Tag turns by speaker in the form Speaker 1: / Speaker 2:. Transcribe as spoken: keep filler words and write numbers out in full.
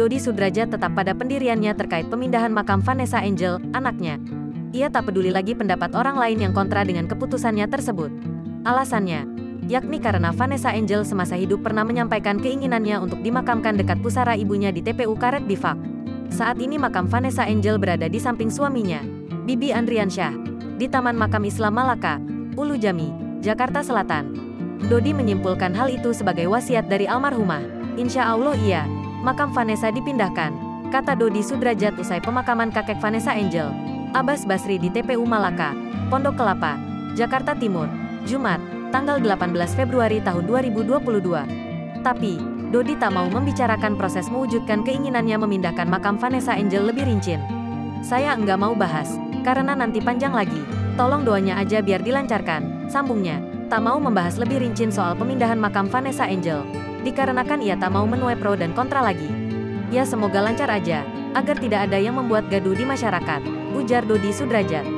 Speaker 1: Dodi Sudrajat tetap pada pendiriannya terkait pemindahan makam Vanessa Angel, anaknya. Ia tak peduli lagi pendapat orang lain yang kontra dengan keputusannya tersebut. Alasannya, yakni karena Vanessa Angel semasa hidup pernah menyampaikan keinginannya untuk dimakamkan dekat pusara ibunya di T P U Karet Bifak. Saat ini makam Vanessa Angel berada di samping suaminya, Bibi Andriansyah, di Taman Makam Islam Malaka, Ulu Jami, Jakarta Selatan. Dodi menyimpulkan hal itu sebagai wasiat dari almarhumah. Insya Allah iya, makam Vanessa dipindahkan, kata Dodi Sudrajat usai pemakaman kakek Vanessa Angel, Abbas Basri di T P U Malaka, Pondok Kelapa, Jakarta Timur, Jumat, tanggal delapan belas Februari tahun dua ribu dua puluh dua. Tapi, Dodi tak mau membicarakan proses mewujudkan keinginannya memindahkan makam Vanessa Angel lebih rinci. Saya enggak mau bahas, karena nanti panjang lagi. Tolong doanya aja biar dilancarkan, sambungnya. Tak mau membahas lebih rinci soal pemindahan makam Vanessa Angel, dikarenakan ia tak mau menuai pro dan kontra lagi. Ya semoga lancar aja, agar tidak ada yang membuat gaduh di masyarakat, ujar Dodi Sudrajat.